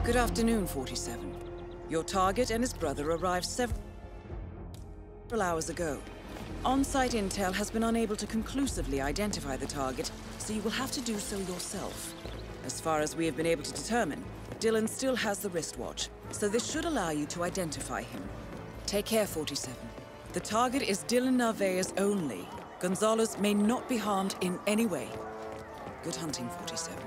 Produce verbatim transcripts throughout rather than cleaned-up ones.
Good afternoon, forty-seven. Your target and his brother arrived several hours ago. On-site intel has been unable to conclusively identify the target, so you will have to do so yourself. As far as we have been able to determine, Dylan still has the wristwatch, so this should allow you to identify him. Take care, forty-seven. The target is Dylan Narvaez only. Gonzalez may not be harmed in any way. Good hunting, forty-seven.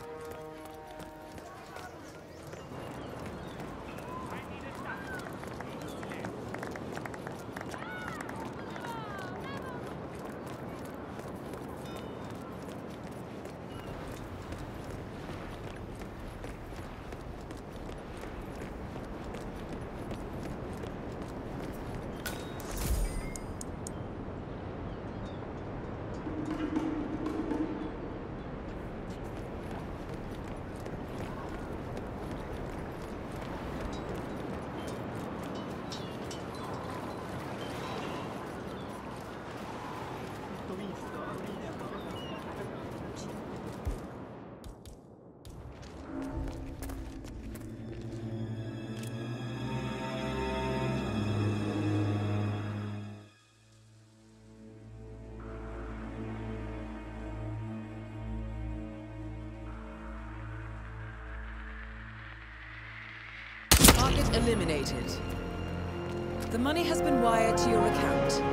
Target eliminated. The money has been wired to your account.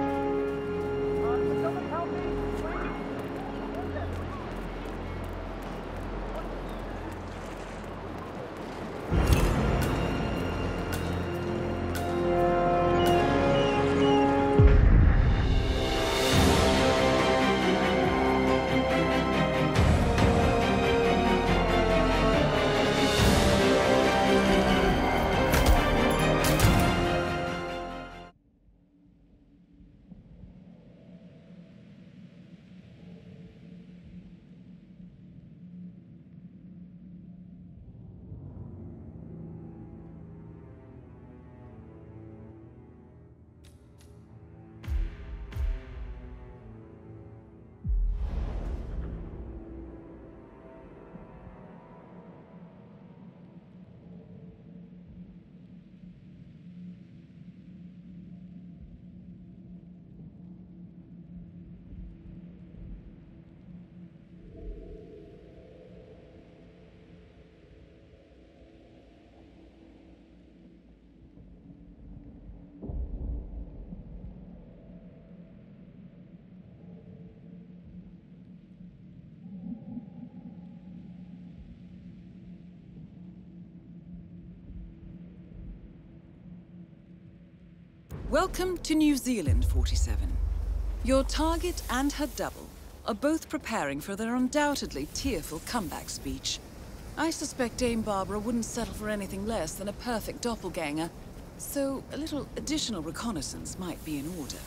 Welcome to New Zealand, forty-seven. Your target and her double are both preparing for their undoubtedly tearful comeback speech. I suspect Dame Barbara wouldn't settle for anything less than a perfect doppelganger, so a little additional reconnaissance might be in order.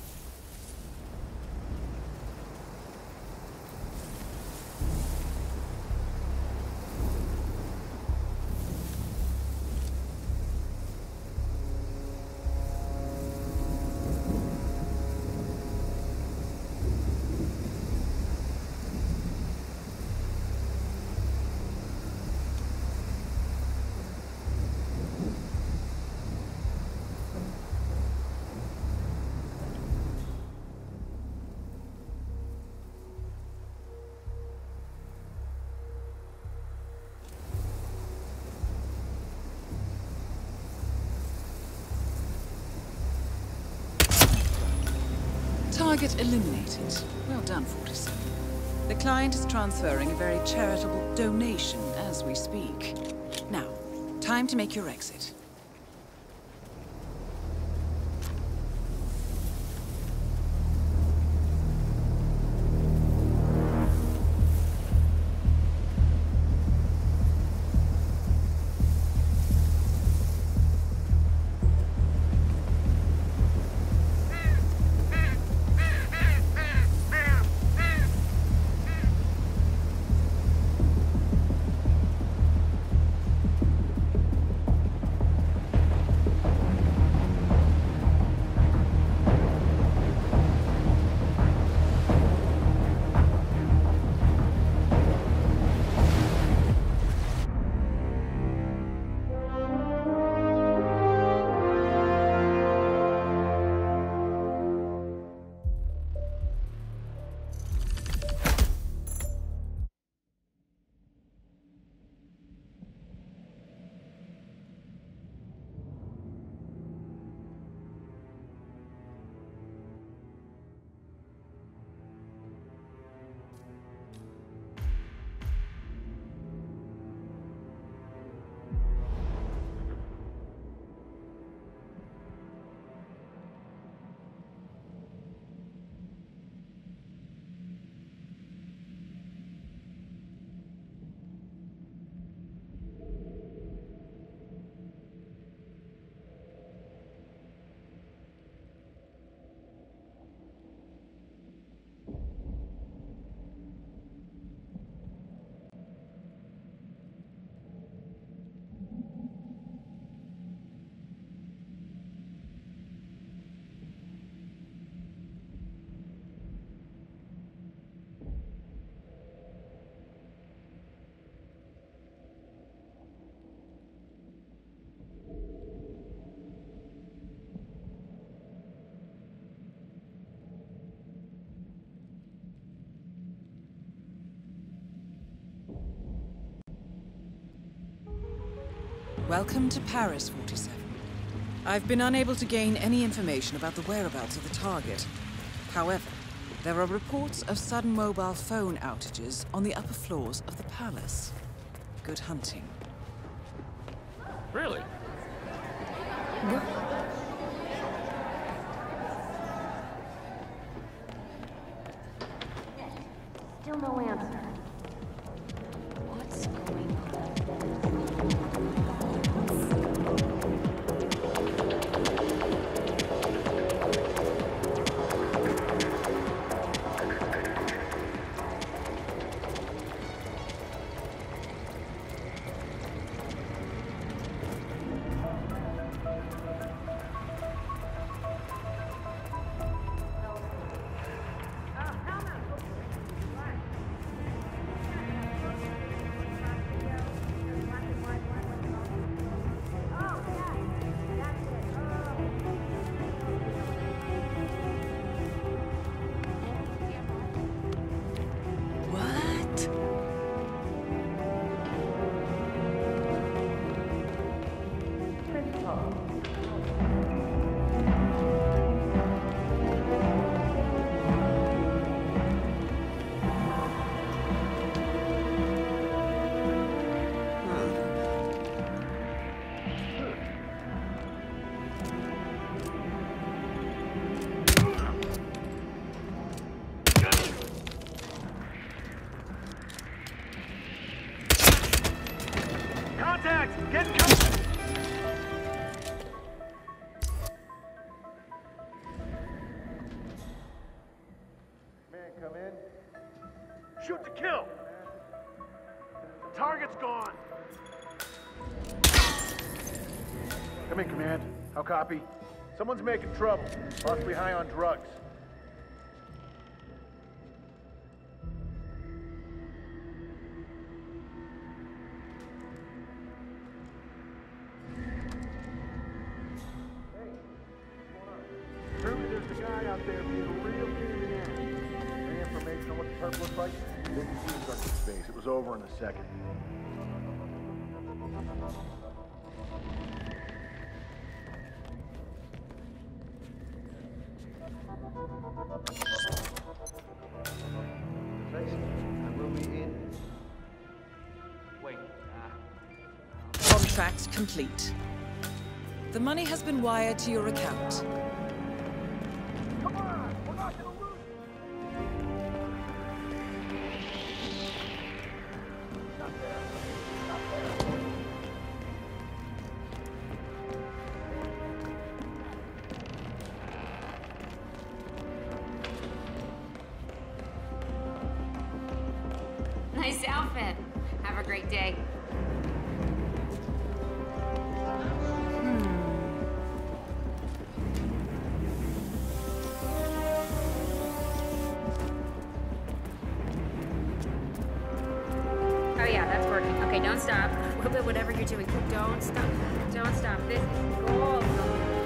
Target eliminated. Well done, forty-seven. The client is transferring a very charitable donation as we speak. Now, time to make your exit. Welcome to Paris, forty-seven. I've been unable to gain any information about the whereabouts of the target. However, there are reports of sudden mobile phone outages on the upper floors of the palace. Good hunting. Really? Still no answer. What's going Come in. Shoot to kill! The target's gone! Come in, Command. How copy? Someone's making trouble. Possibly high on drugs. Hey, what's going on? Truly, there's a guy out there being a real pain in the ass. Any information on what the turf looks like? Didn't see him start to space. It was over in a second. I will be in. Wait. Contract complete. The money has been wired to your account. Come on! We're not gonna lose! Not there. Not there. Nice outfit. Have a great day. Oh yeah, that's working. Okay, don't stop. Whatever you're doing, don't stop. Don't stop. This is gold.